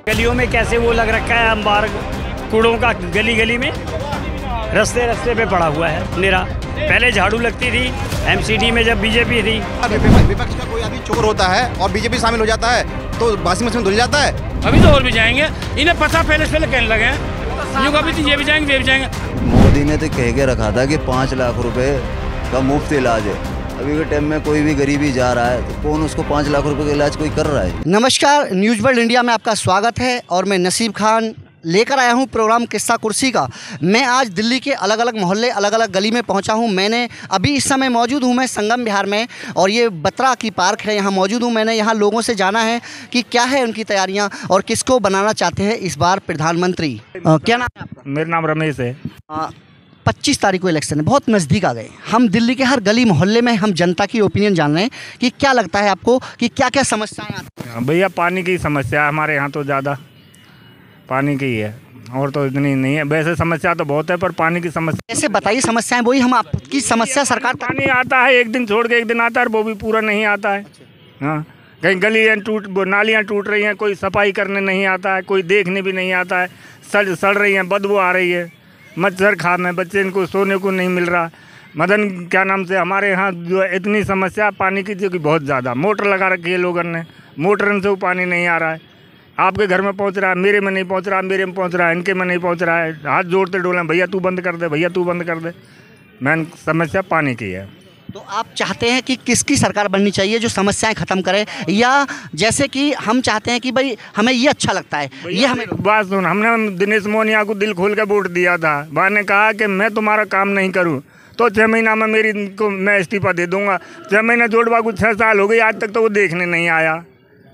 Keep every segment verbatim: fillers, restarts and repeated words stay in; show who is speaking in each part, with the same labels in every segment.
Speaker 1: गलियों में कैसे वो लग रखा है अंबार कूड़ों का, गली गली में रास्ते रास्ते पे पड़ा हुआ है निरा। पहले झाड़ू लगती थी एमसीडी में जब बीजेपी थी।
Speaker 2: विपक्ष का कोई आदमी चोर होता है और बीजेपी शामिल हो जाता है तो वाशिंग मशीन धुल जाता है।
Speaker 3: अभी तो और भी जाएंगे, इन्हें पता पहले से कहने लगे हैं जो अभी तो ये भी जाएंगे ये भी जाएंगे।
Speaker 4: मोदी ने तो कह के रखा था कि पाँच लाख रुपए का मुफ्त इलाज है। अभी के टाइम में कोई भी गरीबी जा रहा है तो कौन उसको पाँच लाख रुपए का इलाज कोई कर रहा है।
Speaker 5: नमस्कार, न्यूज़ वर्ल्ड इंडिया में आपका स्वागत है और मैं नसीब खान लेकर आया हूं प्रोग्राम किस्सा कुर्सी का। मैं आज दिल्ली के अलग अलग मोहल्ले अलग अलग गली में पहुंचा हूं। मैंने अभी इस समय मौजूद हूं मैं संगम विहार में और ये बत्रा की पार्क है, यहां मौजूद हूं। मैंने यहां लोगों से जाना है कि क्या है उनकी तैयारियां और किसको बनाना चाहते हैं इस बार प्रधानमंत्री। आ, क्या नाम है आपका?
Speaker 1: मेरा नाम रमेश है।
Speaker 5: पच्चीस तारीख को इलेक्शन है, बहुत नज़दीक आ गए। हम दिल्ली के हर गली मोहल्ले में हम जनता की ओपिनियन जान रहे हैं कि क्या लगता है आपको कि क्या क्या समस्याएँ आती हैं।
Speaker 1: भैया पानी की समस्या हमारे यहाँ तो ज़्यादा पानी की है और तो इतनी नहीं है। वैसे समस्या तो बहुत है पर पानी की समस्या
Speaker 5: कैसे बताइए समस्याएं, वही हम आपकी समस्या सरकार तक।
Speaker 1: पानी आता है एक दिन छोड़ के एक दिन आता है, वो भी पूरा नहीं आता है। हाँ, कहीं गलियाँ टूट नालियाँ टूट रही हैं, कोई सफाई करने नहीं आता है, कोई देखने भी नहीं आता है। सड़ सड़ रही हैं, बदबू आ रही है, मच्छर खाम है, बच्चे इनको सोने को नहीं मिल रहा। मदन क्या नाम से हमारे यहाँ जो है इतनी समस्या पानी की जो कि बहुत ज़्यादा। मोटर लगा रखी है लोगों ने, मोटर से वो पानी नहीं आ रहा है। आपके घर में पहुंच रहा है, मेरे में नहीं पहुंच रहा, मेरे में पहुंच रहा है, इनके में नहीं पहुंच रहा है। हाथ जोड़ते डोलें, भैया तू बंद कर दे, भैया तू बंद कर दे। मेन समस्या पानी की है।
Speaker 5: तो आप चाहते हैं कि किसकी सरकार बननी चाहिए जो समस्याएं ख़त्म करे, या जैसे कि हम चाहते हैं कि भाई हमें ये अच्छा लगता है ये हमें।
Speaker 1: बात सुन, हमने दिनेश मोहनिया को दिल खोल के वोट दिया था। वहाँ ने कहा कि मैं तुम्हारा काम नहीं करूँ तो छः महीना में मेरी को मैं इस्तीफा दे दूँगा। छः महीने जोड़वा को छः साल हो गई, आज तक तो वो देखने नहीं आया।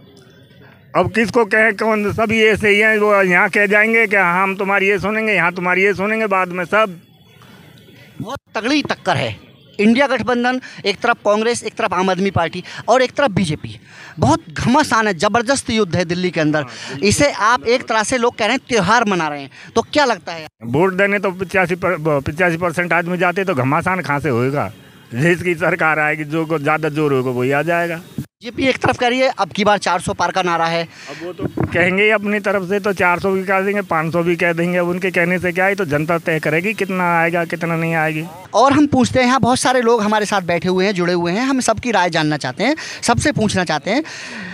Speaker 1: अब किसको कहें, कौन सभी ऐसे ही हैं। वो यहाँ कह जाएंगे कि हम तुम्हारी ये सुनेंगे, यहाँ तुम्हारी ये सुनेंगे, बाद में सब।
Speaker 5: बहुत तगड़ी टक्कर है। इंडिया गठबंधन एक तरफ कांग्रेस, एक तरफ आम आदमी पार्टी और एक तरफ बीजेपी। बहुत घमासान है, ज़बरदस्त युद्ध है दिल्ली के अंदर। इसे आप एक तरह से लोग कह रहे हैं त्यौहार मना रहे हैं, तो क्या लगता है?
Speaker 1: वोट देने तो पिचासी पिचासी परसेंट आदमी जाते तो घमासान कहाँ से होएगा। जिसकी सरकार आएगी जो को ज़्यादा जोर होगा वही आ जाएगा।
Speaker 5: बीजेपी एक तरफ कह रही है अब की बार चार सौ पार का नारा है।
Speaker 1: अब वो तो कहेंगे ही अपनी तरफ से, तो चार सौ भी कह देंगे, पाँच सौ भी कह देंगे। अब उनके कहने से क्या है, तो जनता तय करेगी कितना आएगा कितना नहीं आएगी।
Speaker 5: और हम पूछते हैं, यहाँ बहुत सारे लोग हमारे साथ बैठे हुए हैं, जुड़े हुए हैं, हम सबकी राय जानना चाहते हैं, सबसे पूछना चाहते हैं।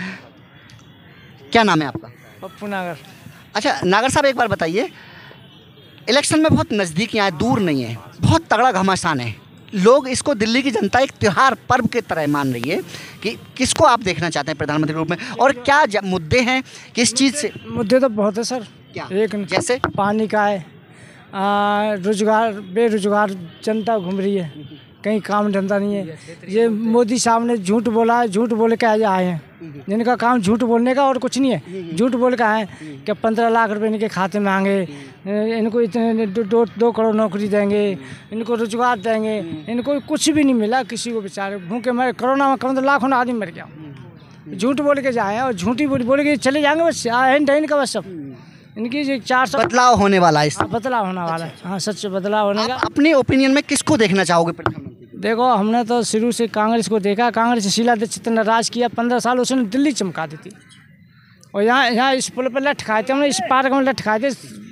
Speaker 5: क्या नाम है आपका?
Speaker 3: पप्पू नागर।
Speaker 5: अच्छा नागर साहब, एक बार बताइए, इलेक्शन में बहुत नज़दीक यहाँ है, दूर नहीं है, बहुत तगड़ा घमासान है। लोग इसको, दिल्ली की जनता एक त्यौहार पर्व के तरह मान रही है कि किसको आप देखना चाहते हैं प्रधानमंत्री के रूप में, और क्या मुद्दे हैं, किस चीज़ से?
Speaker 3: मुद्दे तो बहुत है सर।
Speaker 5: क्या?
Speaker 3: एक
Speaker 5: जैसे
Speaker 3: पानी का है, रोजगार, बेरोजगार जनता घूम रही है, कहीं काम धंधा नहीं है। ये मोदी साहब ने झूठ बोला है, झूठ बोल के आए हैं, जिनका काम झूठ बोलने का और कुछ नहीं है। झूठ बोल के आए कि पंद्रह लाख रुपए इनके खाते में आएंगे, इनको इतने दो, दो, दो करोड़ नौकरी देंगे, इनको रोजगार देंगे। इनको कुछ भी नहीं मिला, किसी को बेचारे भूखे मरे। कोरोना में करोड़ों लाखों आदमी मर गया। झूठ बोल के जाए और झूठी बोल बोल के चले जाएंगे बस। इनका बस सब इनकी जो चार सौ
Speaker 5: बदलाव होने वाला है,
Speaker 3: बदलाव होने वाला है। हाँ, सच बदलाव होने का।
Speaker 5: अपने ओपिनियन में किसको देखना चाहोगे प्रधानमंत्री?
Speaker 3: देखो, हमने तो शुरू से कांग्रेस को देखा। कांग्रेस शीला दीक्षित ने राज किया पंद्रह साल, उसने दिल्ली चमका दी थी। और यहाँ यहाँ इस पुल पर लठ खाए थे हमने, इस पार्क में लठ खाए थे,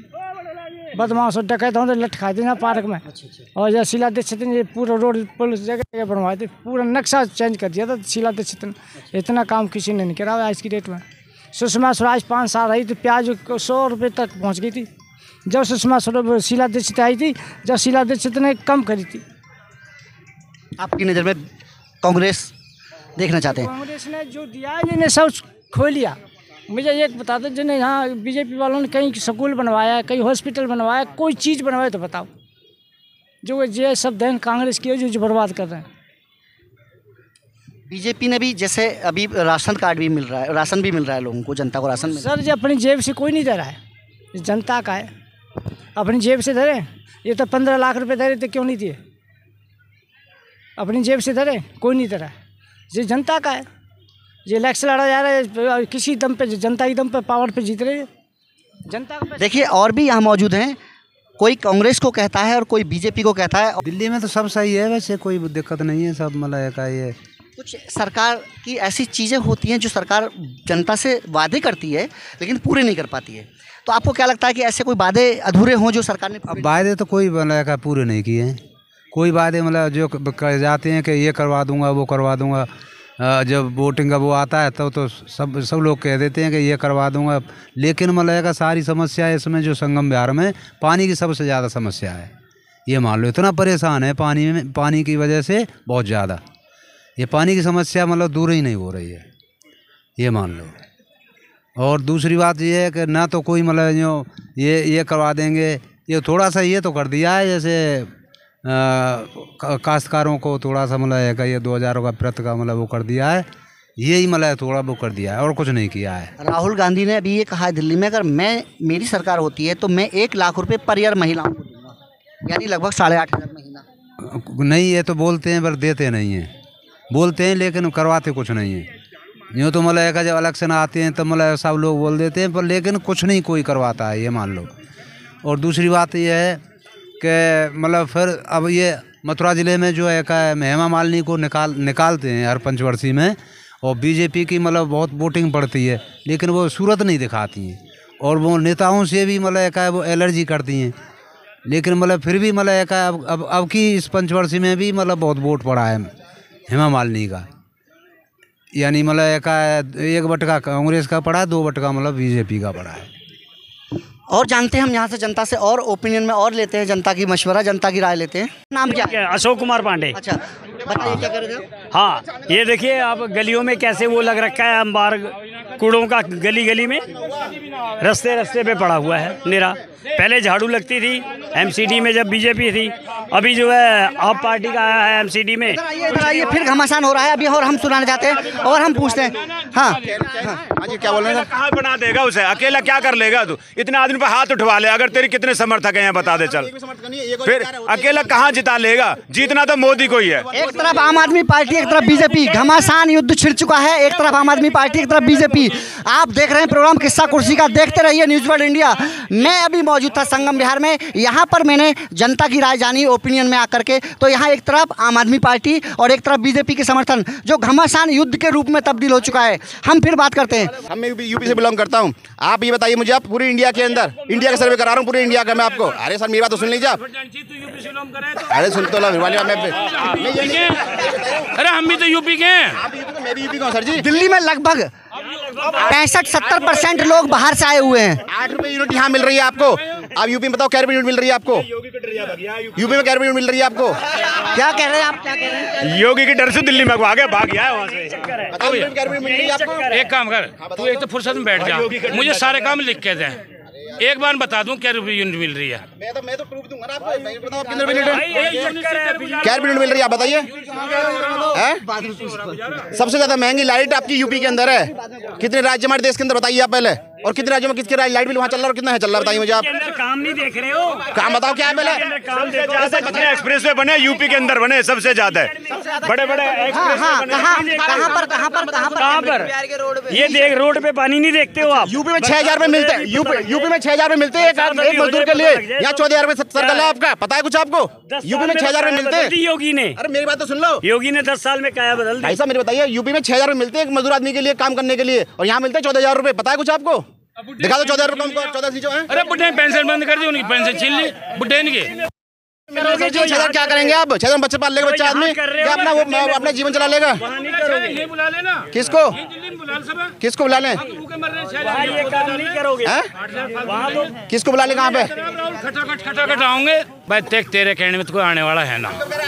Speaker 3: बदमाश और डकैत होते लठ खाए थे यहाँ पार्क में। और यह शीला दीक्षित ने पूरा रोड पुल जगह जगह बनवाए थे, पूरा नक्शा चेंज कर दिया था शीला दीक्षित ने। इतना काम किसी ने नहीं करा आज की डेट में। सुषमा स्वराज पाँच साल रही तो प्याज सौ रुपये तक पहुँच गई थी जब सुषमा स्वराज शीला दीक्षित आई थी, जब शीला दीक्षित ने कम करी थी।
Speaker 5: आपकी नज़र में कांग्रेस देखना चाहते हैं?
Speaker 3: कांग्रेस ने जो दिया है जिन्हें सब खो लिया। मुझे एक बता दो, जिन्हें यहाँ बीजेपी वालों ने कहीं स्कूल बनवाया, कहीं हॉस्पिटल बनवाया, कोई चीज़ बनवाए तो बताओ। जो ये सब देन कांग्रेस की जो, जो बर्बाद कर रहे हैं।
Speaker 5: बीजेपी ने भी जैसे अभी राशन कार्ड भी मिल रहा है, राशन भी मिल रहा है लोगों को, जनता को राशन मिल रहा है।
Speaker 3: सर, जो अपनी जेब से कोई नहीं दे रहा है, जनता का है, अपनी जेब से दे रहे। ये तो पंद्रह लाख रुपए दे रहे थे, क्यों नहीं दिए? अपनी जेब से दे रहे, कोई नहीं दे रहा है। ये जनता का है। ये इलेक्शन लड़ा जा रहा है किसी दम पे, जनता की दम पे पावर पे जीत रही है जनता का।
Speaker 5: देखिए और भी यहाँ मौजूद हैं, कोई कांग्रेस को कहता है और कोई बीजेपी को कहता है।
Speaker 6: दिल्ली में तो सब सही है, वैसे कोई दिक्कत नहीं है, सब मतलब का ये
Speaker 5: कुछ सरकार की ऐसी चीज़ें होती हैं जो सरकार जनता से वादे करती है लेकिन पूरे नहीं कर पाती है, तो आपको क्या लगता है कि ऐसे कोई वादे अधूरे हों जो सरकार ने?
Speaker 6: अब वादे तो कोई मतलब पूरे नहीं किए हैं, कोई वादे मतलब जो कर जाते हैं कि ये करवा दूंगा वो करवा दूंगा, जब वोटिंग का वो आता है तो तो सब सब लोग कह देते हैं कि ये करवा दूंगा, लेकिन मतलब सारी समस्या है इसमें जो संगम बिहार में पानी की सबसे ज़्यादा समस्या है। ये मान लो इतना परेशान है पानी में, पानी की वजह से बहुत ज़्यादा ये पानी की समस्या मतलब दूर ही नहीं हो रही है, ये मान लो। और दूसरी बात ये है कि ना तो कोई मतलब जो ये ये करवा देंगे, ये थोड़ा सा ये तो कर दिया है जैसे काश्तकारों को थोड़ा सा मतलब है का ये दो हज़ार का प्रत का मतलब वो कर दिया है, यही मतलब थोड़ा वो कर दिया है और कुछ नहीं किया है।
Speaker 5: राहुल गांधी ने अभी ये कहा है दिल्ली में, अगर मैं मेरी सरकार होती है तो मैं एक लाख रुपए पर ईयर महिलाओं को दूंगा, यानी लगभग साढ़े आठ हज़ार महीना।
Speaker 6: नहीं, ये तो बोलते हैं पर देते नहीं हैं, बोलते हैं लेकिन करवाते कुछ नहीं है। यूँ तो मतलब जब इलेक्शन आते हैं तो मतलब सब लोग बोल देते हैं पर लेकिन कुछ नहीं कोई करवाता है, ये मान लो। और दूसरी बात ये है कि मतलब फिर अब ये मथुरा ज़िले में जो है का हेमा मालिनी को निकाल निकालते हैं हर पंचवर्षीय में, और बीजेपी की मतलब बहुत वोटिंग पड़ती है लेकिन वो सूरत नहीं दिखाती हैं, और वो नेताओं से भी मतलब का वो एलर्जी करती हैं, लेकिन मतलब फिर भी मतलब का अब अब अब की इस पंचवर्षीय में भी मतलब बहुत वोट पड़ा है हेमा मालिनी का, यानी मतलब का एक बटका कांग्रेस का पड़ा है, दो बटका मतलब बीजेपी का पड़ा है।
Speaker 5: और जानते हैं हम यहाँ से जनता से और ओपिनियन में और लेते हैं, जनता की मशवरा, जनता की राय लेते हैं। नाम क्या है?
Speaker 7: अशोक कुमार पांडे।
Speaker 5: अच्छा, बताइए क्या कर रहे हो?
Speaker 7: हाँ, ये देखिए आप गलियों में कैसे वो लग रखा है अंबार कूड़ों का, गली गली में रास्ते रास्ते पे पड़ा हुआ है निरा। पहले झाड़ू लगती थी एमसीडी में जब बीजेपी थी, अभी जो है आप पार्टी का आया है एमसीडी में।
Speaker 5: इधर आइए, फिर घमासान हो रहा है अभी और हम सुनाना चाहते हैं और हम पूछते हैं। हाँ
Speaker 2: हाँ जी, क्या बोल रहे हैं?
Speaker 8: कहाँ बना देगा उसे, अकेला क्या कर लेगा तू? इतने आदमी पे हाथ उठवा ले, अगर तेरे कितने समर्थक हैं बता दे चल, फिर अकेला कहाँ जिता लेगा? जीतना तो मोदी को ही है।
Speaker 5: एक तरफ आम आदमी पार्टी, एक तरफ बीजेपी, घमासान युद्ध छिड़ चुका है। एक तरफ आम आदमी पार्टी, एक तरफ बीजेपी। आप देख रहे हैं प्रोग्राम किस्सा कुर्सी का, देखते रहिए न्यूज़ वर्ल्ड इंडिया। मैं अभी मौजूद था संगम बिहार में, यहाँ पर मैंने जनता की राय जानी ओपिनियन में आकर के, तो यहाँ एक तरफ आम आदमी पार्टी और एक तरफ बीजेपी के समर्थन जो घमासान युद्ध के रूप में तब्दील हो चुका है। हम फिर बात करते हैं।
Speaker 2: हम यूपी से बिलोंग करता हूँ। आप ये बताइए मुझे, आप पूरी इंडिया के अंदर, इंडिया का सर्वे करा रहा हूँ पूरे इंडिया का मैं आपको। अरे सर मेरी बात तो सुन लीजिए आप। अरे सुन तो ला वाली बात मैं,
Speaker 9: अरे हम भी तो यूपी के हैं।
Speaker 2: मैं भी यूपी का हूँ सर जी।
Speaker 5: दिल्ली में लगभग पैंसठ सत्तर परसेंट लोग बाहर से आए हुए हैं।
Speaker 2: आठ रुपए यूनिट यहाँ मिल रही है आपको। आप यूपी में बताओ क्या रुपये यूनिट मिल रही है आपको? यूपी में क्या रुपये यूनिट मिल रही है आपको?
Speaker 5: क्या कह रहे हैं आप, क्या कह रहे हैं?
Speaker 8: योगी के डर से दिल्ली में भाग गया, भाग गया है वहाँ से।
Speaker 2: बताओ यूनिट क्या रुपये मिल रही है आपको?
Speaker 9: एक काम कर, तू एक तो फुर्सत में बैठ जा, मुझे सारे काम लिख के दे, एक बार बता दूं क्या रुपये यूनिट मिल रही है।
Speaker 2: मैं तो मैं तो प्रूफ दूंगा ना आपको। मैं बताओ कितने रुपये यूनिट, क्या रुपये यूनिट मिल रही है आप बताइए। सबसे ज्यादा महंगी लाइट आपकी यूपी के अंदर है। कितने राज्य हमारे देश के अंदर बताइए आप पहले, और कितने राज्यों में किसके लाइट बिल वहाँ चल रहा है और कितना है चल रहा है बताइए मुझे आप।
Speaker 7: काम नहीं देख रहे हो,
Speaker 2: काम बताओ क्या है पहले।
Speaker 8: कितने एक्सप्रेस वे बने यूपी के अंदर, बने सबसे ज्यादा बड़े बड़े
Speaker 5: हाँ हाँ, कहाँ कहाँ पर कहाँ पर कहाँ पर
Speaker 7: कहाँ पर? ये देख रोड पे पानी नहीं देखते हो आप।
Speaker 2: यूपी में छह हजार रुपए मिलते हैं, यूपी यूपी में छह हजार रुपए मिलते हैं एक एक मजदूर के लिए। यहाँ चौदह हजार रुपए सर्कल है आपका, पता है कुछ आपको? यूपी में छह हजार रुपए मिलते हैं
Speaker 7: योगी ने।
Speaker 2: अरे मेरी बात तो सुन लो,
Speaker 7: योगी ने दस साल में काया बदल दी।
Speaker 2: ऐसा मेरे बताइए, यूपी में छह हजार रुपए मिलते हैं एक मजदूर आदमी के लिए काम करने के लिए, और यहाँ मिलते हैं चौदह हजार रुपए। पता है कुछ आपको? दिखा दो चौदह हजार रुपए, चौदह नीचे है।
Speaker 9: अरे बुढ़े पेंशन बंद कर दी, उनकी पेंशन छीन ली बुढ़े के।
Speaker 2: छह हजार क्या करेंगे आप? छह हजार बच्चे पाल लेगा बच्चा आदमी क्या अपना वो अपना जीवन चला लेगा?
Speaker 9: ये बुला लेना,
Speaker 2: किसको किसको बुला लें?
Speaker 7: ये काम नहीं करोगे,
Speaker 2: किसको बुला लें? कहाँ पे
Speaker 9: खटाखट खटाखट आऊंगे भाई। देख तेरे कहने में तो कोई आने वाला है ना,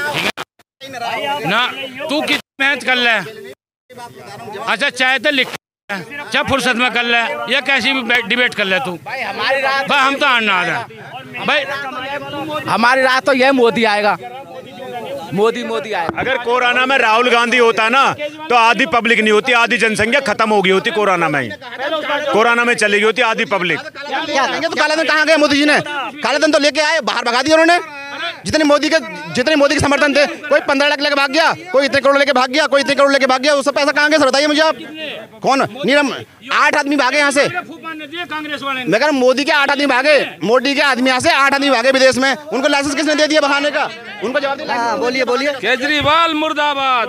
Speaker 9: ना तू कितनी मेहनत कर ले। अच्छा चाहे तो लिख, चाहे फुर्सत में कर ले, या कैसी भी डिबेट कर ले तू भाई। हम तो आना आ भाई,
Speaker 10: हमारी रात तो यह मोदी आएगा, मोदी मोदी आएगा।
Speaker 8: अगर कोरोना में राहुल गांधी होता ना तो आधी पब्लिक नहीं होती, आधी जनसंख्या खत्म हो गई होती कोरोना में ही। कोरोना में चली गई होती आधी पब्लिक।
Speaker 2: क्या कहेंगे? तो काले धन कहाँ गए मोदी जी ने? काले धन तो लेके आए, बाहर भगा दिया उन्होंने। जितने मोदी के जितने मोदी के समर्थन थे, कोई पंद्रह लाख लेके भाग गया, कोई इतने करोड़ लेके भाग गया, कोई इतने करोड़ लेके भाग गया। उससे पैसा कहाँ गया सर बताइए मुझे आप। कौन नीरम? आठ आदमी भागे यहाँ से,
Speaker 9: कांग्रेस वाले
Speaker 2: मैं कह रहा हूँ मोदी के आठ आदमी भागे, मोदी के आदमी यहाँ से आठ आदमी भागे विदेश में, उनको लाइसेंस किसने दे दिया भगाने का? उनको जवाब दे।
Speaker 5: हाँ बोलिए बोलिए।
Speaker 9: केजरीवाल मुर्दाबाद।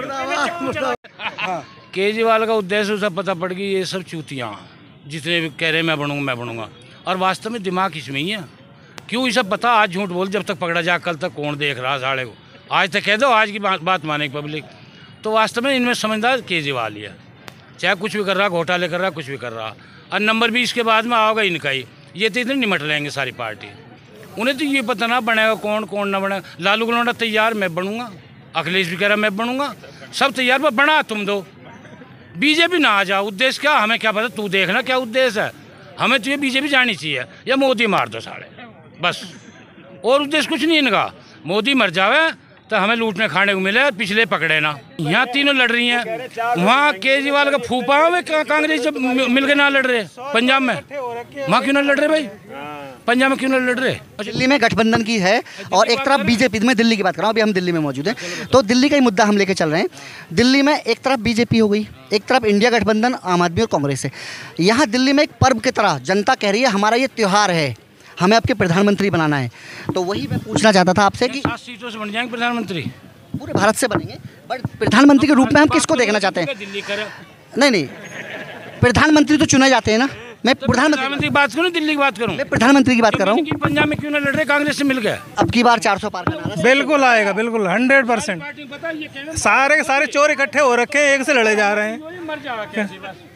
Speaker 9: केजरीवाल का उद्देश्य सब पता पड़ गई, ये सब चूतियाँ जितने भी कह रहे मैं बनूंगा मैं बनूंगा, और वास्तव में दिमाग इसमें ही है। क्यों ये सब पता? आज झूठ बोल, जब तक पकड़ा जा कल तक कौन देख रहा साढ़े को, आज तक कह दो आज की बात, बात माने पब्लिक। तो वास्तव में इनमें समझदार केजरीवाल ही है, चाहे कुछ भी कर रहा, घोटाले कर रहा, कुछ भी कर रहा। और नंबर भी इसके बाद में आओगा इनका ही, ये तो इतने निमट लेंगे सारी पार्टी। उन्हें तो ये पता ना बनेगा कौन कौन ना बनेगा। लालू गलोंडा तैयार मैं बनूंगा, अखिलेश भी कह रहा मैं बनूंगा, सब तैयार, पर बना तुम दो, बीजेपी ना आ जाओ। उद्देश्य क्या हमें क्या पता, तू देखना क्या उद्देश्य है। हमें तो ये बीजेपी जानी चाहिए या मोदी मार दो साढ़े, बस। और उद्देश्य कुछ नहीं इनका, मोदी मर जावे तो हमें लूटने खाने को मिले, पिछले पकड़े ना। यहाँ तीनों लड़ रही हैं, वहाँ केजरीवाल का फूफा में कांग्रेस जब मिलकर ना लड़ रहे, पंजाब में वहाँ क्यों ना लड़ रहे भाई, पंजाब में क्यों ना लड़ रहे?
Speaker 5: दिल्ली में गठबंधन की है और एक तरफ बीजेपी, मैं दिल्ली की बात कर रहा हूँ, अभी हम दिल्ली में मौजूद हैं, तो दिल्ली का ही मुद्दा हम लेके चल रहे हैं। दिल्ली में एक तरफ बीजेपी हो गई, एक तरफ इंडिया गठबंधन आम आदमी और कांग्रेस है। यहाँ दिल्ली में एक पर्व की तरह जनता कह रही है हमारा ये त्यौहार है, हमें आपके प्रधानमंत्री बनाना है। तो वही मैं पूछना चाहता था आपसे कि
Speaker 9: सात सीटों से बन जाएंगे प्रधानमंत्री,
Speaker 5: पूरे भारत से बनेंगे, बट प्रधानमंत्री के रूप में हम किसको देखना चाहते हैं?
Speaker 9: दिल्ली कर
Speaker 5: नहीं नहीं, प्रधानमंत्री तो चुने जाते हैं ना। मैं
Speaker 9: प्रधानमंत्री की बात करूँ, दिल्ली की बात करूँ,
Speaker 5: मैं प्रधानमंत्री की बात कर रहा हूँ।
Speaker 9: पंजाब में क्यों ना लड़ रहे कांग्रेस से मिल गया?
Speaker 5: अब की बार चार सौ पार का नारा
Speaker 11: बिल्कुल आएगा, बिल्कुल हंड्रेड परसेंट। सारे के सारे चोर इकट्ठे हो रखे हैं, एक से लड़े जा रहे हैं।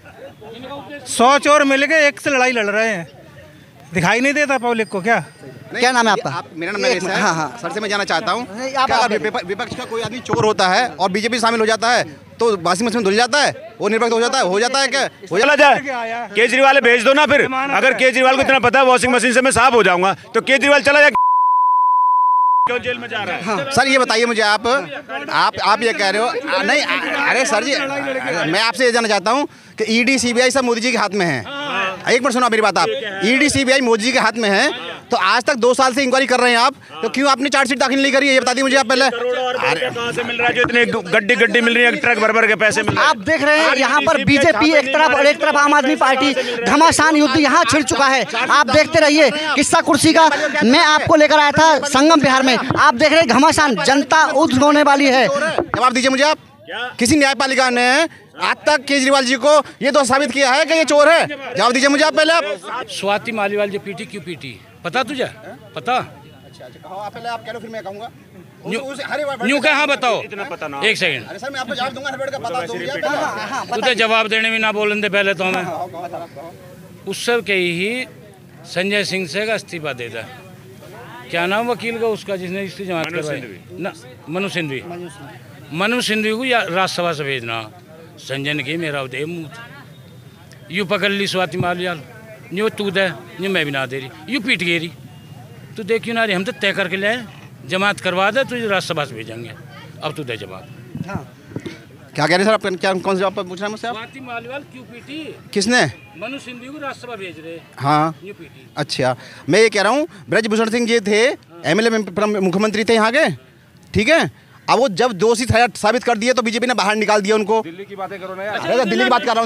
Speaker 11: सौ चोर मिल के एक से लड़ाई लड़ रहे हैं, दिखाई नहीं देता पब्लिक को क्या?
Speaker 5: क्या नाम है आपका?
Speaker 2: आप, मेरा नाम नरेश है। हाँ हाँ सर से मैं जानना चाहता हूँ, अगर विपक्ष का कोई आदमी चोर होता है और बीजेपी शामिल हो जाता है तो वाशिंग मशीन धुल जाता है, वो निरपेक्ष हो जाता है, हो जाता है क्या? हो
Speaker 8: चला जाए, केजरीवाल भेज दो ना फिर। अगर केजरीवाल को इतना पता है वॉशिंग मशीन से मैं साफ हो जाऊंगा, तो केजरीवाल चला जाए, क्यों जेल में जा रहा है?
Speaker 2: हाँ, सर ये बताइए मुझे, आप आप आप ये कह रहे हो नहीं? अरे सर जी, मैं आपसे ये जानना चाहता हूँ कि ईडी सीबीआई सब मोदी जी के हाथ में है। एक मिनट सुनो मेरी बात, आप ईडी सीबीआई मोदी जी के हाथ में है, तो आज तक दो साल से इंक्वायरी कर रहे हैं आप, तो क्यों आपने चार्जशीट दाखिल नहीं करी है? ये बता दी मुझे आप पहले।
Speaker 8: कहाँ से मिल रहा है जो इतने गड्डी गड्डी मिल रही है, ट्रक भर भर के पैसे मिल रहे हैं?
Speaker 5: आप देख रहे हैं यहाँ पर बीजेपी एक तरफ और एक तरफ आम आदमी पार्टी, घमासान युद्ध यहाँ छिड़ चुका है। आप देखते रहिए, किस्सा कुर्सी का मैं आपको लेकर आया था संगम बिहार में, आप देख रहे हैं घमासान, जनता उठ होने वाली है।
Speaker 2: जवाब दीजिए मुझे आप, किसी न्यायपालिका ने आज तक केजरीवाल जी को ये तो साबित किया है कि ये चोर है? जवाब दीजिए मुझे आप पहले। आप
Speaker 9: स्वाति मालीवाल जो पीटी क्यों पीटी पता तुझे? पता?
Speaker 2: अच्छा अच्छा कहो आप पहले, आप कह लो फिर मैं कहूँगा।
Speaker 9: न्यू कहाँ बताओ, एक सेकंड,
Speaker 2: अरे सर मैं आपको जवाब दूंगा, हर वर्ड का बता दूंगा।
Speaker 9: तुझे जवाब देने में ना बोलने पहले तो हमें उससे के ही संजय सिंह से का इस्तीफा दे दा। क्या नाम वकील का उसका जिसने इसकी जमात करवाई ना? मनु सिंधवी। मनु सिंधवी को राज्यसभा से भेजना। संजय ने कही मेरा उदय मुँह यू पकड़ ली स्वाति मालियाल, न्यू तू दे, न्यू मैं भी ना दे रही, यू पीट गई रही, तू देख क्यों ना रही? हम तो तय करके ले जमात करवा दे, तुझे राज्यसभा से भेजेंगे, अब तू दे जवाब।
Speaker 5: हाँ
Speaker 2: क्या कह रहे हैं सर आप? क्या कौन से जवाब पूछ रहे हैं मुझसे आप?
Speaker 9: स्वाति मालिवाल क्यों पीटी?
Speaker 2: किसने?
Speaker 9: मनु सिंधवी को राज्यसभा भेज रहे।
Speaker 2: हाँ
Speaker 9: न्यू पीटी।
Speaker 2: अच्छा मैं ये कह रहा हूँ, ब्रजभूषण सिंह जी थे एमएलए मुख्यमंत्री थे यहाँ के, ठीक है? अब वो जब दोषी साबित कर दिए तो बीजेपी ने बाहर निकाल दिया उनको। दिल्ली की बातें करो ना यार। अरे दिल्ली की बात कर रहा हूँ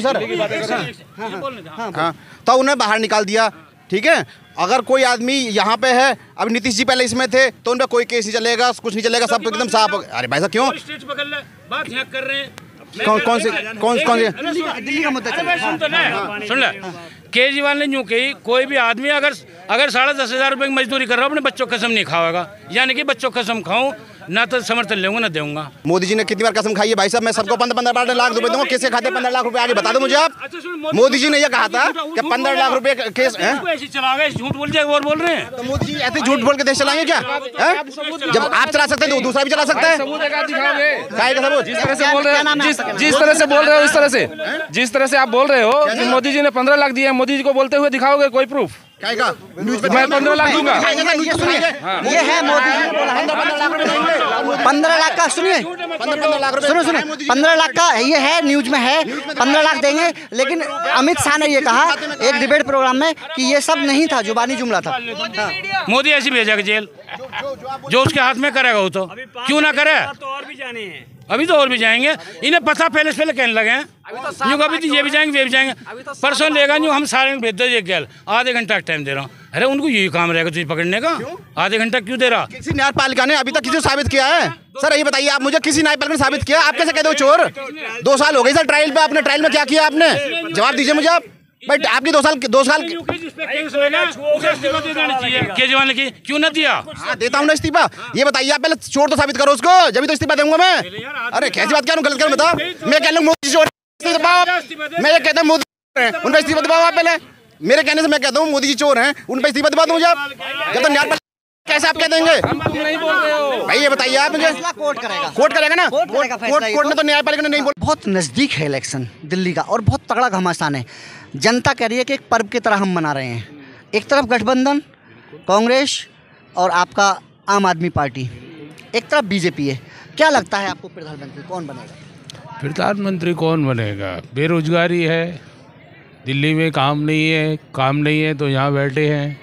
Speaker 2: सर। हाँ तो उन्हें बाहर निकाल दिया, ठीक है? अगर कोई आदमी यहाँ पे है, अब नीतीश जी पहले इसमें थे, तो उन पर कोई केस नहीं चलेगा, कुछ नहीं चलेगा, सब एकदम साफ। अरे भाई साहब क्यों
Speaker 9: बात यहाँ कर रहे हैं?
Speaker 2: कौन कौन से कौन कौन से
Speaker 5: दिल्ली का मुद्दा चल
Speaker 9: सुन तो ले, सुन ले। केजरीवाल ने यूँ कही कोई भी आदमी अगर अगर साढ़े दस हजार रुपये की मजदूरी कर रहा हो अपने बच्चों कसम नहीं खाएगा, यानी कि बच्चों कसम खाऊं ना तो समर्थन लूंगा ना दूंगा।
Speaker 2: मोदी जी ने कितनी बार कसम खाई है भाई साहब? मैं सबको पंद्रह पंद्रह बार लाख रुपए दूंगा, किसके खाते पंद्रह लाख रुपए आगे बता दो मुझे आप। मोदी जी ने यह कहा था कि पंद्रह लाख रुपए केस है,
Speaker 9: ऐसे चला गए, झूठ बोल जाए और बोल रहे हैं।
Speaker 2: तो मोदी जी ऐसे झूठ बोल के देश चलाएंगे क्या? जब आप चला सकते हैं तो दूसरा भी चला सकता है।
Speaker 12: जिस तरह से बोल रहे हो जिस तरह से बोल रहे हो इस तरह से जिस तरह से आप बोल रहे हो मोदी जी ने पंद्रह लाख दिए, मोदी जी को बोलते हुए दिखाओगे कोई प्रूफ? मैं पंद्रह लाख दूंगा।
Speaker 5: ये है मोदी जी ने बोला है पंद्रह लाख का, सुनिए सुनो सुनो पंद्रह लाख का ये है, न्यूज में है पंद्रह लाख देंगे। लेकिन अमित शाह ने ये कहा एक डिबेट प्रोग्राम में कि ये सब नहीं था, जुबानी जुमला था।
Speaker 9: मोदी ऐसी भेजेगा जेल, जो उसके हाथ में करेगा वो तो क्यों ना करे।
Speaker 7: तो और भी जाने हैं
Speaker 9: अभी तो और भी जाएंगे, इन्हें पता पहले से पहले कहने लगे हैं यूँ कभी तो ये भी जाएंगे वे भी जाएंगे, परसों लेगा नहीं हम सारे भेज दो, ये गैल आधे घंटा का टाइम दे रहा हूँ। अरे उनको यही काम रहेगा तुझे पकड़ने का, आधे घंटा क्यों दे रहा?
Speaker 2: किसी न्यायपालिका ने अभी तक किसी को साबित किया है? सर ये बताइए आप मुझे, किसी न्यायपालिका ने साबित किया? आप कैसे कहते हो चोर? दो साल हो गए सर ट्रायल पे, आपने ट्रायल में क्या किया आपने? जवाब दीजिए मुझे आप। भाई आपने दो साल दो साल
Speaker 9: केजरीवाल ने की क्यों ना दिया?
Speaker 2: हाँ देता हूँ ना इस्तीफा। ये बताइए आप पहले चोर तो साबित करो उसको, जब भी तो इस्तीफा दूंगा मैं। अरे कैसी बात क्या गलत कर बता, मैं कह लूँ मोदी चोर, मैं ये कहता हूँ मोदी उन पर इस्तीफा दबाओ आप पहले। मेरे कहने से मैं कहता हूँ मोदी जी चोर हैं, उन पर इस्तीफा दबा दूँ मुझे आप? कहता न्याय कैसे आप कह देंगे?
Speaker 12: नहीं बोल रहे हो
Speaker 2: भाई ये बताइए आप मुझे।
Speaker 5: कोर्ट करेगा,
Speaker 2: कोर्ट करेगा ना,
Speaker 5: कोर्ट करेगा
Speaker 2: कोर्ट कोर्ट में तो न्यायपालिका ने नहीं बोल।
Speaker 5: बहुत नज़दीक है इलेक्शन दिल्ली का और बहुत तगड़ा घमासान है। जनता कह रही है कि एक पर्व की तरह हम मना रहे हैं। एक तरफ गठबंधन कांग्रेस और आपका आम आदमी पार्टी, एक तरफ बीजेपी है। क्या लगता है आपको प्रधानमंत्री कौन बनेगा?
Speaker 9: प्रधानमंत्री कौन बनेगा? बेरोजगारी है, दिल्ली में काम नहीं है, काम नहीं है तो यहाँ बैठे हैं,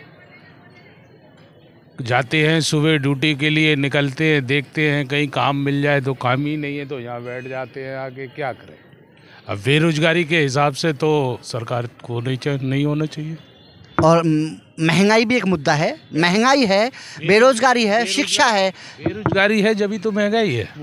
Speaker 9: जाते हैं सुबह ड्यूटी के लिए, निकलते हैं देखते हैं कहीं काम मिल जाए तो काम ही नहीं है तो यहाँ बैठ जाते हैं, आगे क्या करें? अब बेरोजगारी के हिसाब से तो सरकार को नहीं चाहिए, नहीं होना चाहिए।
Speaker 5: और महंगाई भी एक मुद्दा है, महंगाई है, बेरोजगारी है, शिक्षा है।
Speaker 9: बेरोजगारी है जब भी तो महंगाई है,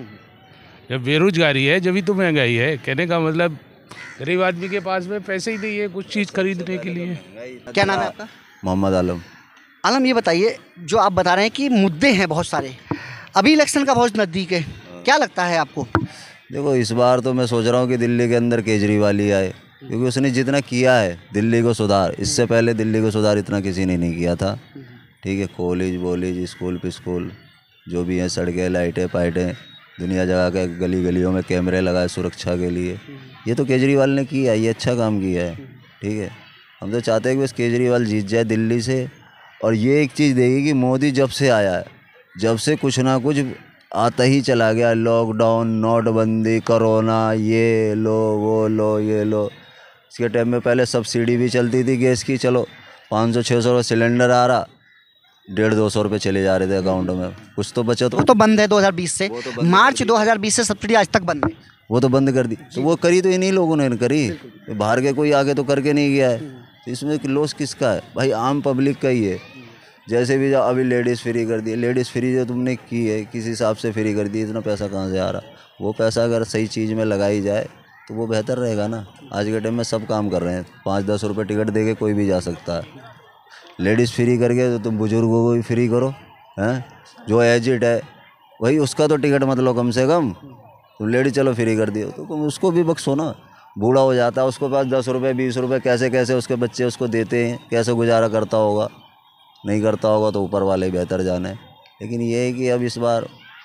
Speaker 9: जब बेरोजगारी है जब भी तो महंगाई है। कहने का मतलब गरीब आदमी के पास में पैसे ही नहीं है कुछ चीज़ खरीदने के लिए।
Speaker 5: क्या नाम है आपका?
Speaker 4: मोहम्मद आलम।
Speaker 5: आलम ये बताइए, जो आप बता रहे हैं कि मुद्दे हैं बहुत सारे, अभी इलेक्शन का बहुत नज़दीक है, क्या लगता है आपको?
Speaker 4: देखो इस बार तो मैं सोच रहा हूँ कि दिल्ली के अंदर केजरीवाल ही आए, क्योंकि उसने जितना किया है दिल्ली को सुधार, इससे पहले दिल्ली को सुधार इतना किसी ने नहीं किया था। ठीक है, कॉलेज वॉलेज स्कूल पे स्कूल जो भी हैं, सड़कें लाइटें पाइटें दुनिया जगह के गली गलियों में कैमरे लगाए सुरक्षा के लिए, ये तो केजरीवाल ने किया, ये अच्छा काम किया है। ठीक है, हम तो चाहते हैं कि बस केजरीवाल जीत जाए दिल्ली से। और ये एक चीज़ देगी कि मोदी जब से आया है, जब से कुछ ना कुछ आता ही चला गया, लॉकडाउन, नोटबंदी, कोरोना, ये लो वो लो ये लो। इसके टाइम में पहले सब्सिडी भी चलती थी गैस की, चलो पाँच सौ छः सौ का सिलेंडर आ रहा, डेढ़ दो सौ रुपये चले जा रहे थे अकाउंट में, कुछ तो बचत।
Speaker 5: वो तो बंद है दो हज़ार बीस से, मार्च दो हज़ार बीस से सब्सिडी आज तक बंद है।
Speaker 4: वो तो बंद कर दी, तो वो करी तो इन्हीं लोगों ने करी, बाहर के कोई आगे तो करके नहीं गया है। तो इसमें लॉस किसका है भाई? आम पब्लिक का ही है। जैसे भी जाओ, अभी लेडीज़ फ्री कर दी, लेडीज़ फ्री जो तुमने की है किस हिसाब से फ्री कर दी, इतना पैसा कहाँ से आ रहा? वो पैसा अगर सही चीज़ में लगाई जाए तो वो बेहतर रहेगा ना। आज के टाइम में सब काम कर रहे हैं, पाँच दस रुपये टिकट दे के कोई भी जा सकता है। लेडीज़ फ्री करके तो तुम बुजुर्गों को भी फ्री करो, हैं? जो एजिड है वही उसका तो टिकट मत लो कम से कम। तुम लेडीज चलो फ्री कर दियो तो तुम उसको भी बख्शो ना। बूढ़ा हो जाता है, उसके पास दस रुपये बीस रुपये कैसे कैसे उसके बच्चे उसको देते हैं, कैसे गुजारा करता होगा, नहीं करता होगा तो ऊपर वाले बेहतर जाने। लेकिन ये है कि अब इस बार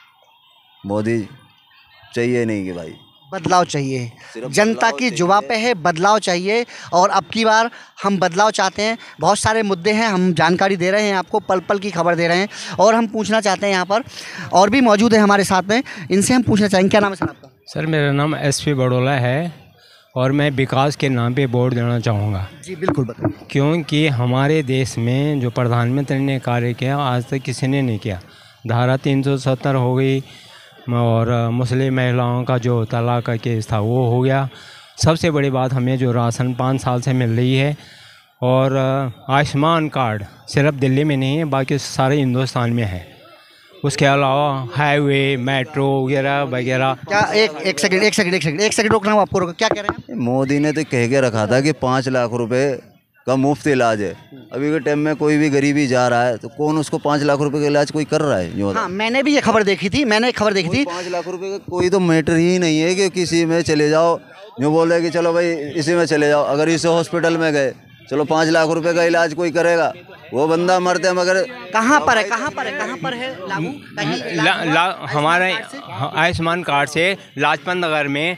Speaker 4: मोदी चाहिए नहीं कि भाई
Speaker 5: बदलाव चाहिए, जनता की जुबा पे है बदलाव चाहिए। और अब की बार हम बदलाव चाहते हैं। बहुत सारे मुद्दे हैं, हम जानकारी दे रहे हैं आपको, पल पल की खबर दे रहे हैं। और हम पूछना चाहते हैं, यहाँ पर और भी मौजूद है हमारे साथ में, इनसे हम पूछना चाहेंगे। क्या नाम है सर आपका?
Speaker 13: सर मेरा नाम एस पी बड़ोला है और मैं विकास के नाम पे वोट देना चाहूँगा।
Speaker 5: जी बिल्कुल बताइए।
Speaker 13: क्योंकि हमारे देश में जो प्रधानमंत्री ने कार्य किया आज तक किसी ने नहीं किया। धारा तीन सौ सत्तर हो गई और मुस्लिम महिलाओं का जो तलाक का केस था वो हो गया। सबसे बड़ी बात हमें जो राशन पाँच साल से मिल रही है और आयुष्मान कार्ड सिर्फ दिल्ली में नहीं है, बाकी सारे हिंदुस्तान में है। उसके अलावा हाईवे मेट्रो वगैरह वगैरह।
Speaker 5: क्या एक एक सेकंड एक सेकंड एक सेकंड एक सेकंड रोक रहा हूँ आपको, रोक। क्या कह रहे हैं?
Speaker 4: मोदी ने तो कह के रखा था कि पाँच लाख रुपए का मुफ्त इलाज है। अभी के टाइम में कोई भी गरीबी जा रहा है तो कौन उसको पाँच लाख रुपए का इलाज कोई कर रहा है? जो
Speaker 5: हाँ, मैंने भी ये खबर देखी थी, मैंने एक खबर देखी थी।
Speaker 4: पाँच लाख रुपए का कोई तो मैटर ही नहीं है कि किसी में चले जाओ, जो बोल रहे कि चलो भाई इसी में चले जाओ। अगर इस हॉस्पिटल में गए, चलो पाँच लाख रुपए का इलाज कोई करेगा, वो बंदा मरते मगर
Speaker 5: कहाँ पर है कहाँ पर है कहाँ पर है लागू?
Speaker 13: ला, ला, हमारे आयुष्मान कार्ड से लाजपत नगर में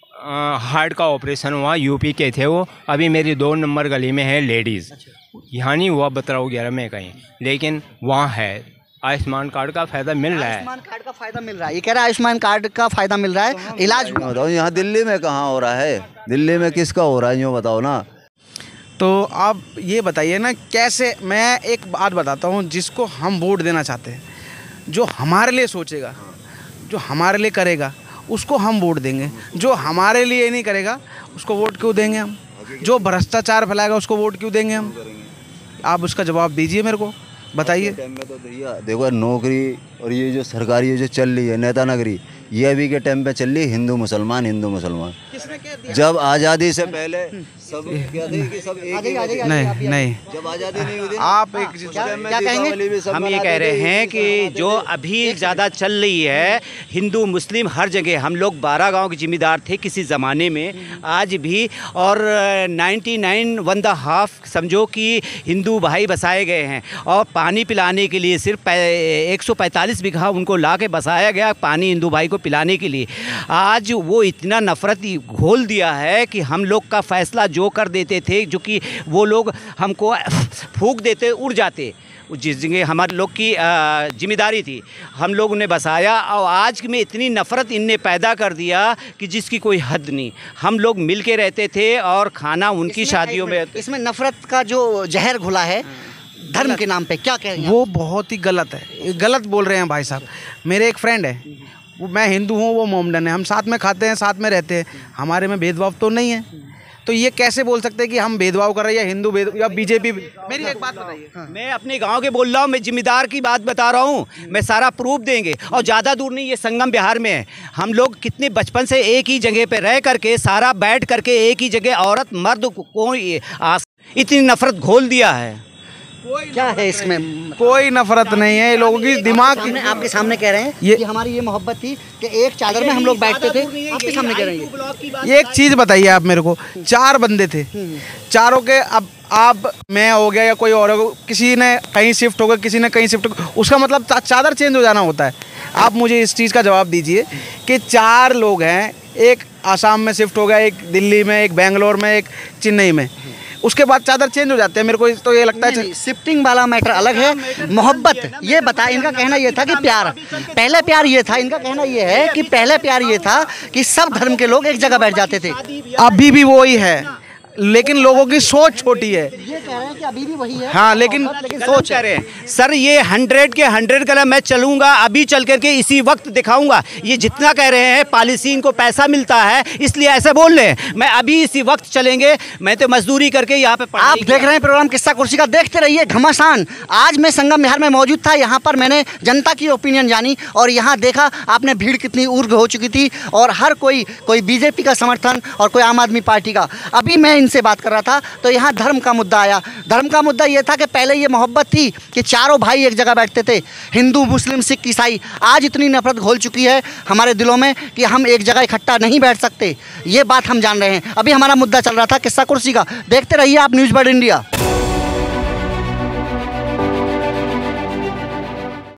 Speaker 13: हार्ट का ऑपरेशन हुआ, यूपी के थे वो। अभी मेरी दो नंबर गली में है लेडीज़, यहाँ नहीं हुआ बतरा वगैरह में कहीं, लेकिन वहाँ है। आयुष्मान कार्ड का फ़ायदा मिल रहा है।
Speaker 5: आयुष्मान कार्ड का फ़ायदा मिल रहा है, ये कह रहा है आयुष्मान कार्ड का फ़ायदा मिल रहा है, इलाज।
Speaker 4: बताओ यहाँ दिल्ली में कहाँ हो रहा है? दिल्ली में किसका हो रहा है यूँ बताओ ना।
Speaker 10: तो आप ये बताइए ना, कैसे, मैं एक बात बताता हूँ, जिसको हम वोट देना चाहते हैं, जो हमारे लिए सोचेगा, जो हमारे लिए करेगा, उसको हम वोट देंगे। जो हमारे लिए नहीं करेगा उसको वोट क्यों देंगे हम? जो भ्रष्टाचार फैलाएगा उसको वोट क्यों देंगे हम? आप उसका जवाब दीजिए मेरे को, बताइए।
Speaker 4: टाइम में तो भैया देखो नौकरी और ये जो सरकारी जो चल रही है नेता नगरी, ये अभी के टाइम पे चल रही है हिंदू मुसलमान हिंदू मुसलमान। जब आज़ादी से पहले सब क्या थे कि सब एक ही थे।
Speaker 10: नहीं नहीं,
Speaker 4: जब आज़ादी नहीं हुई
Speaker 10: आप एक
Speaker 5: क्या कहेंगे?
Speaker 14: हम ये कह रहे हैं कि जो अभी ज़्यादा चल रही है हिंदू मुस्लिम हर जगह, हम लोग बारह गांव के जिम्मेदार थे किसी ज़माने में, आज भी, और ninety nine one the half समझो कि हिंदू भाई बसाए गए हैं, और पानी पिलाने के लिए सिर्फ एक सौ पैंतालीस बीघा उनको ला के बसाया गया पानी हिंदू भाई को पिलाने के लिए। आज वो इतना नफ़रत घोल दिया है कि हम लोग का फैसला जो कर देते थे, जो कि वो लोग हमको फूंक देते उड़ जाते, जिस जगह हमारे लोग की जिम्मेदारी थी हम लोग उन्हें बसाया, और आज में इतनी नफ़रत इनने पैदा कर दिया कि जिसकी कोई हद नहीं। हम लोग मिल के रहते थे और खाना उनकी शादियों में।
Speaker 5: इसमें नफ़रत का जो जहर घुला है धर्म के नाम पे, क्या कहेंगे?
Speaker 10: वो बहुत ही गलत है, गलत बोल रहे हैं भाई साहब। मेरे एक फ्रेंड है, वो मैं हिंदू हूँ वो मोमडन है, हम साथ में खाते हैं साथ में रहते हैं, हमारे में भेदभाव तो नहीं है। तो ये कैसे बोल सकते हैं कि हम भेदभाव कर रहे हैं या हिंदू भेद या बीजेपी? मेरी एक बात बताइए।
Speaker 14: हाँ। मैं अपने गांव के बोल रहा हूँ, मैं जिम्मेदार की बात बता रहा हूँ, मैं सारा प्रूफ देंगे। और ज़्यादा दूर नहीं, ये संगम बिहार में है। हम लोग कितने बचपन से एक ही जगह पे रह करके सारा बैठ करके एक ही जगह औरत मर्द को इतनी नफरत घोल दिया है।
Speaker 5: क्या है इसमें?
Speaker 10: कोई नफरत नहीं है, लोगों की दिमाग
Speaker 5: सामने, आपके सामने कह रहे हैं ये कि हमारी ये मोहब्बत थी कि एक चादर में हम लोग बैठते थे। आपके सामने कह रहे हैं
Speaker 10: ये एक चीज़ बताइए आप मेरे को। चार बंदे थे, चारों के अब आप मैं हो गया या कोई और हो, किसी ने कहीं शिफ्ट हो गया किसी ने कहीं शिफ्ट हो गया, उसका मतलब चादर चेंज हो जाना होता है। आप मुझे इस चीज़ का जवाब दीजिए कि चार लोग हैं, एक आसाम में शिफ्ट हो गया, एक दिल्ली में, एक बेंगलोर में, एक चेन्नई में, उसके बाद चादर चेंज हो जाते हैं। मेरे को तो ये लगता है
Speaker 5: नहीं, शिफ्टिंग वाला मैटर अलग है। मोहब्बत ये बता, इनका कहना ये था कि प्यार, पहले प्यार ये था, इनका कहना ये है कि पहले प्यार ये था कि सब धर्म के लोग एक जगह बैठ जाते थे।
Speaker 10: अभी भी वही है, लेकिन लोगों की सोच छोटी है।
Speaker 5: ये कह रहे हैं कि अभी भी वही है।
Speaker 10: हाँ, लेकिन
Speaker 5: लेकिन
Speaker 14: सोच कह रहे हैं सर, ये हंड्रेड के हंड्रेड कलर मैं चलूंगा, अभी चल करके इसी वक्त दिखाऊंगा। ये जितना कह रहे हैं पॉलिसी इनको पैसा मिलता है इसलिए ऐसा बोल रहे हैं, मैं अभी इसी वक्त चलेंगे। मैं तो मजदूरी करके यहाँ पे
Speaker 5: आप देख रहे हैं प्रोग्राम किस्सा कुर्सी का, देखते रहिए घमासान। आज मैं संगम बिहार में मौजूद था, यहाँ पर मैंने जनता की ओपिनियन जानी और यहाँ देखा आपने भीड़ कितनी उग्र हो चुकी थी, और हर कोई कोई बीजेपी का समर्थन और कोई आम आदमी पार्टी का। अभी मैं से बात कर रहा था तो यहाँ धर्म का मुद्दा आया। धर्म का मुद्दा ये था कि पहले ये मोहब्बत थी कि चारों भाई एक जगह बैठते थे, हिंदू मुस्लिम सिख ईसाई। आज इतनी नफरत घोल चुकी है हमारे दिलों में कि हम एक जगह इकट्ठा नहीं बैठ सकते। ये बात हम जान रहे हैं। अभी हमारा मुद्दा चल रहा था किस्सा कुर्सी का। देखते रहिए आप न्यूज़ बर्ड इंडिया।